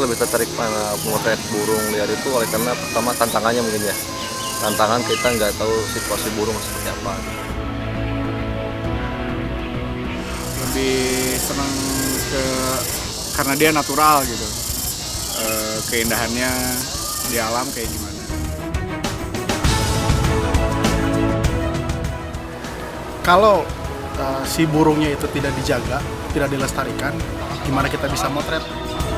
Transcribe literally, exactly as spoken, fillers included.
lebih tertarik pada memotret burung liar itu oleh karena pertama tantangannya mungkin ya. Tantangan kita nggak tahu situasi burung seperti apa. Lebih senang ke karena dia natural gitu. E, keindahannya di alam kayak gimana. Kalau uh, si burungnya itu tidak dijaga, tidak dilestarikan, gimana kita bisa motret?